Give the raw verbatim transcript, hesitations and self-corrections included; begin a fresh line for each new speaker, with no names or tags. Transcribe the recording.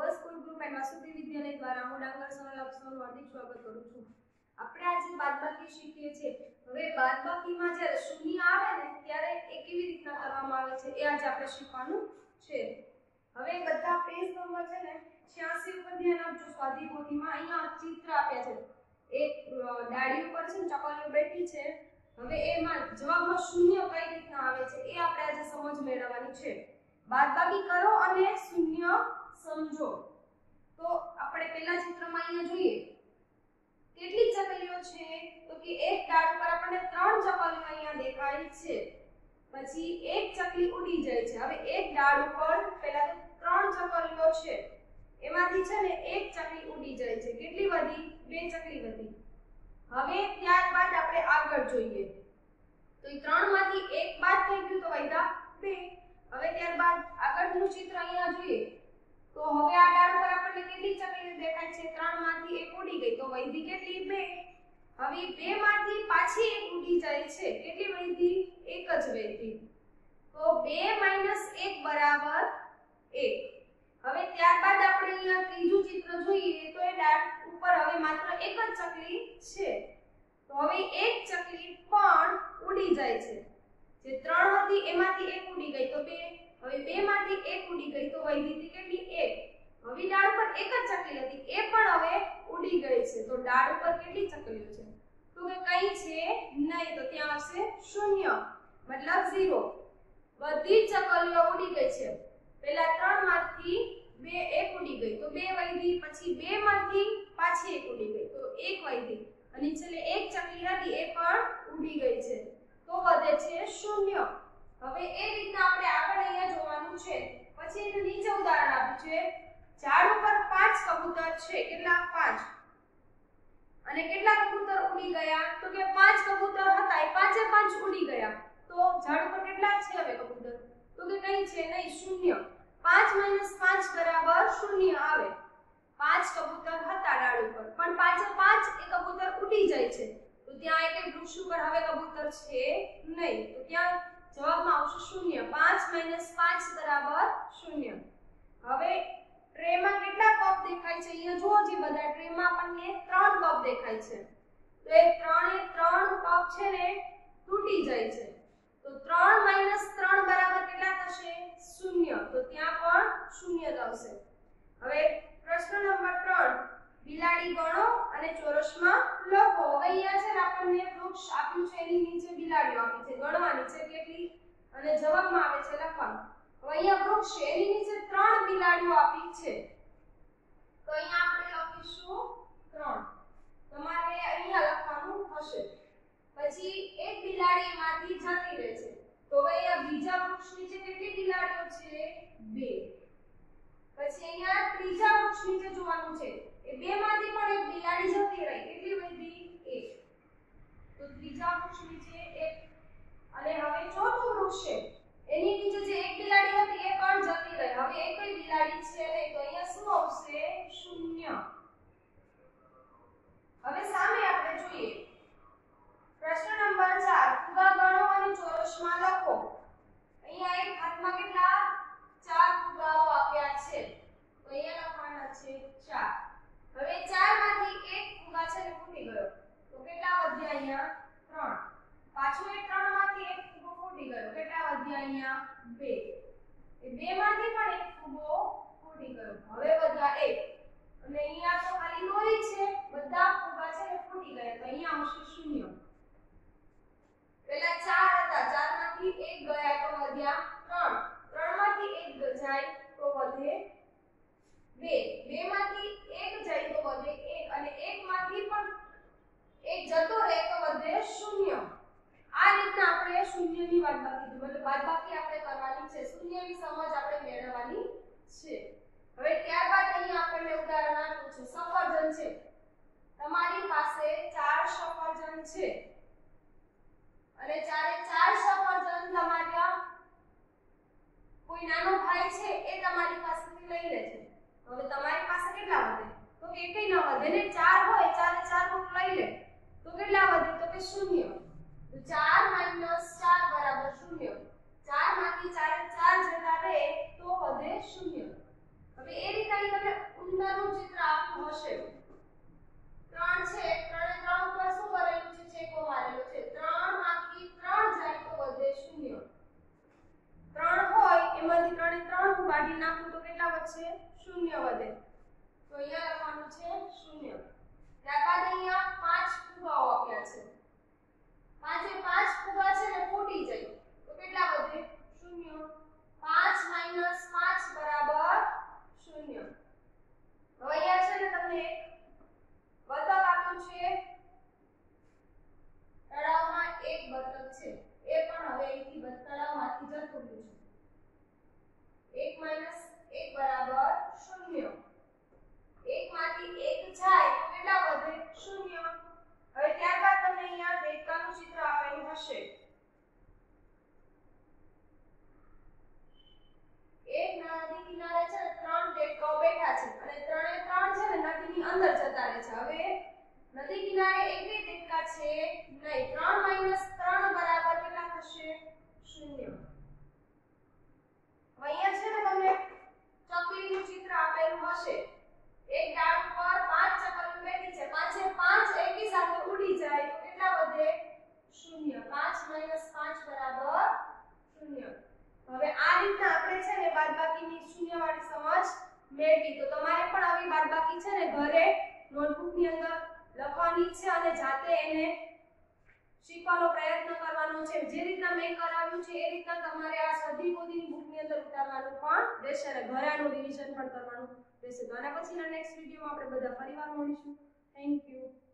Goa school group and Vasudev Vidyalaya દ્વારા હું ડાંગર સોનલ આપ સૌનું હાર્દિક સ્વાગત કરું છું. આપણે આજે બાદબાકી શીખીએ છીએ. હવે બાદબાકીમાં જ્યારે શૂન્ય આવે ને ત્યારે એ કેવી રીતના કરવામાં આવે છે એ આજે આપણે શીખવાનું છે. હવે બધા પેજ નંબર છે ને છ્યાસી ઉપર ધ્યાન આપજો. સ્વાધ્યાયપોથીમાં અહીંયા ચિત્ર આપ્યા છે. એક ડાળી ઉપર છે ને ચકલીઓ બેઠી છે. હવે એમાં જવાબમાં શૂન્ય કઈ રીતના આવે છે એ આપણે આજે સમજ મેળવવાની છે. બાદબાકી કરો અને શૂન્ય સમજો. તો આપણે પહેલા ચિત્રમાં અહીંયા જોઈએ કેટલી ચકલીઓ છે તો કે એક ડાળ પર આપણને ત્રણ ચકલીઓ અહીંયા દેખાય છે. પછી એક ચકલી ઉડી જાય છે. હવે એક ડાળ ઉપર પહેલા તો ત્રણ ચકલીઓ છે, એમાંથી છે ને એક ચકલી ઉડી જાય છે. કેટલી વધી? બે ચકલી વધી. હવે ત્યારબાદ આપણે આગળ જોઈએ તો એ ત્રણ માંથી એક બાદ થઈ ગયું તો વધ્યા બે. હવે ત્યારબાદ આગળનું ચિત્ર અહીંયા જોઈએ તો હવે આ ડાળ પર આપણને કેટલી ચકલીઓ દેખાય છે? ત્રણ માંથી એક ઉડી ગઈ તો વધી કેટલી? બે. હવે બે માંથી પાછી એક ઉડી જાય છે. કેટલી વધી? એક જ વધી. તો બે માઈનસ એક બરાબર એક. હવે ત્યારબાદ આપણે અહીંયા ત્રીજું ચિત્ર જોઈએ તો એ ડાળ ઉપર હવે માત્ર એક જ ચકલી છે. તો હવે એક ચકલી પણ ઉડી જાય છે. જે ત્રણ હતી એમાંથી એક ઉડી ગઈ તો બે. હવે બે માંથી એક ઉડી ગઈ તો વધી કેટલી? એક. હવે ડાળ પર એક જ ચકલી હતી એ પણ હવે ઉડી ગઈ છે. તો ડાળ ઉપર કેટલી ચકલીઓ છે? તો કે કઈ છે નહીં, તો ત્યાં આવશે શૂન્ય, મતલબ ઝીરો. બધી ચકલીઓ ઉડી ગઈ છે. પહેલા ત્રણ માંથી બે એક ઉડી ગઈ તો બે વધી. પછી બે માંથી પાછી એક ઉડી ગઈ તો એક વધી. અને છેલ્લે એક ચકલી હતી એ પણ ઉડી ગઈ છે તો વધે છે શૂન્ય. હવે એ રીતના આપણે આગળ અહીંયા જોવાનું છે. પછી એનું નીચે ઉદાહરણ આપ્યું છે. ઝાડ ઉપર પાંચ કબૂતર છે. કેટલા? પાંચ. અને કેટલા કબૂતર ઉડી ગયા? તો કે પાંચ કબૂતર હતા એ પાંચે પાંચ ઉડી ગયા. તો ઝાડ ઉપર કેટલા છે હવે કબૂતર? તો કે કઈ છે નહીં, શૂન્ય. પાંચ માઈનસ પાંચ બરાબર શૂન્ય આવે. પાંચ કબૂતર હતા ડાળ ઉપર પણ પાંચે પાંચ એ કબૂતર ઉડી જાય છે તો ત્યાં એક વૃક્ષ ઉપર હવે કબૂતર છે નહીં. તો ત્યાં જવાબમાં આવશે શૂન્ય. પાંચ માઈનસ પાંચ બરાબર શૂન્ય. હવે ટ્રેમાં કેટલા કપ દેખાય છે? અહીંયા જુઓ જે બધા ટ્રેમાં આપણને ત્રણ કપ દેખાય છે. તો એ ત્રણે ત્રણ કપ છે ને તૂટી જાય છે. તો ત્રણ માઈનસ ત્રણ બરાબર કેટલા થશે? શૂન્ય. તો ત્યાં પણ શૂન્ય જ આવશે. હવે પ્રશ્ન નંબર ત્રણ, બિલાડી ગણો અને ચોરસમાં લખો. હવે અહીંયા છે ને આપણને વૃક્ષ આપ્યું છે, એની નીચે બિલાડીઓ આપી છે, ગણવાની છે કેટલી અને જવાબમાં આવે છે લખવાનું. હવે અહીંયા વૃક્ષ છે એની નીચે ત્રણ બિલાડીઓ આપી છે તો અહીંયા આપણે લખીશું ત્રણ. તમારે અહીંયા લખવાનું થશે. પછી એક બિલાડી એમાંથી જતી રહે છે તો હવે અહીંયા બીજા વૃક્ષ નીચે કેટલી બિલાડીઓ છે? બે. પછી અહીંયા ત્રીજા વૃક્ષ નીચે જોવાનું છે. એ બે માંથી પણ એક બિલાડી જતી રહી. કેટલી વધી? એક. તો ત્રીજા વૃક્ષ નીચે એક. અને હવે ચોથું વૃક્ષ છે એની નીચે જે એક બિલાડી હતી એ પણ જતી રહી. હવે એકઈ બિલાડી છે નહીં તો અહીંયા શું આવશે? શૂન્ય. હવે સામે આપણે જોઈએ પ્રશ્ન નંબર ચાર, ફુગા ગણો અને ચોરસમાં લખો. અહીંયા એક હાથમાં કેટલા? ચાર ફુગાઓ આપ્યા છે તો અહીંયા લખવાના છે ચાર. હવે ચાર માંથી એક ફુગા છે ને ફૂટી ગયો તો કેટલા વધ્યા? અહીંયા ત્રણ. પાછું એ ત્રણ માંથી એક ફુગો ફૂટી ગયો. કેટલા વધ્યા? અહીંયા બે. એ બે માંથી પણ એક ફુગો ફૂટી ગયો. હવે વધ્યા એક. અને અહીંયા તો ખાલી દોરી છે, બધા ફુગા છે ને ફૂટી ગયા તો અહીંયા આવશે શૂન્ય. પહેલા ચાર હતા, ચાર માંથી એક ગયા તો વધ્યા ત્રણ. ત્રણ માંથી એક જાય તો વધે બે. બે માંથી એક જાય તો વધે એક. અને એક માંથી પણ એક જતો રહે તો વધે શૂન્ય. આ રીતના આપણે શૂન્યની બાદબાકી મતલબ બાદબાકી આપણે કરવાની છે. શૂન્યની સમજ આપણે મેળવવાની છે. હવે ત્યારબાદ અહીં આપણને ઉદાહરણ આપ્યું છે. સફરજન છે. તમારી પાસે ચાર સફરજન છે અને ચારે ચાર સફરજન તમારા કોઈ નાનો ભાઈ છે એ તમારી પાસેથી લઈ લે છે. હવે તમારી પાસે કેટલા વધે? તો કે એકઈ ન વધે ને. ચાર હોય ચારે ચાર રૂપ લઈ લે તો કેટલા વધે? તો કે શૂન્ય. તો ચાર માઈનસ ચાર બરાબર શૂન્ય. ચાર માંથી ચારે ચાર જતા રહે તો વધે શૂન્ય. હવે એ રીતે અહીં તમને કાઢી નાખું તો કેટલા વધશે? શૂન્ય વધે. તો અહીંયા લખવાનું છે શૂન્ય. ત્યારબાદ અહીંયા પાંચ ફુગાઓ આપ્યા છે. પાંચે પાંચ ફુગા છે ને ફૂટી જાય તો કેટલા વધે? શૂન્ય. પાંચ માઈનસ પાંચ બરાબર શૂન્ય. હવે અહીંયા છે ને તમને એક બતક આપ્યું છે. તળાવમાં એક બતક છે. એ પણ હવે અહીંથી તળાવમાંથી જતું રહ્યું છે. એક માઈનસ એક બરાબર શૂન્ય. એક માંથી એક જાય તો કેટલા વધે? શૂન્ય. હવે ત્યારબાદ તમને અહીંયા દેડકાનું ચિત્ર આપેલું હશે. એક નદી કિનારે છે ને ત્રણ દેડકાઓ બેઠા છે અને ત્રણે ત્રણ છે ને નદીની અંદર જતા રહે છે. હવે નદી કિનારે એકલી દેડકા છે નહીં. ત્રણ માઈનસ ત્રણ બરાબર કેટલા થશે? શૂન્ય. અહીંયા છે ને તમને ચકલીનું ચિત્ર આપેલું હશે. એક ડાળ ઉપર પાંચ ચકલીઓ બેઠી છે. પાંચે પાંચ એકી સાથે ઉડી જાય તો કેટલા વધે? શૂન્ય. પાંચ માઈનસ પાંચ બરાબર શૂન્ય. હવે આ રીતના આપણે છે ને બાદબાકીની શૂન્યવાળી સમજ મેળવી. તો તમારે પણ આવી બાદબાકી છે ને ઘરે નોટબુકની અંદર લખવાની છે અને જાતે એને શીખવાનો પ્રયત્ન કરવાનો છે. જે રીતના મેં કરાવ્યું છે એ રીતના તમારે આ સ્વાધ્યાય પોથીની બુકની અંદર ઉતારવાનું પણ રહેશે અને ઘરે આનું રિવિઝન પણ કરવાનું રહેશે. તો આના પછીના નેક્સ્ટ વિડીયોમાં આપણે બધા ફરીવાર મળીશું. Thank you.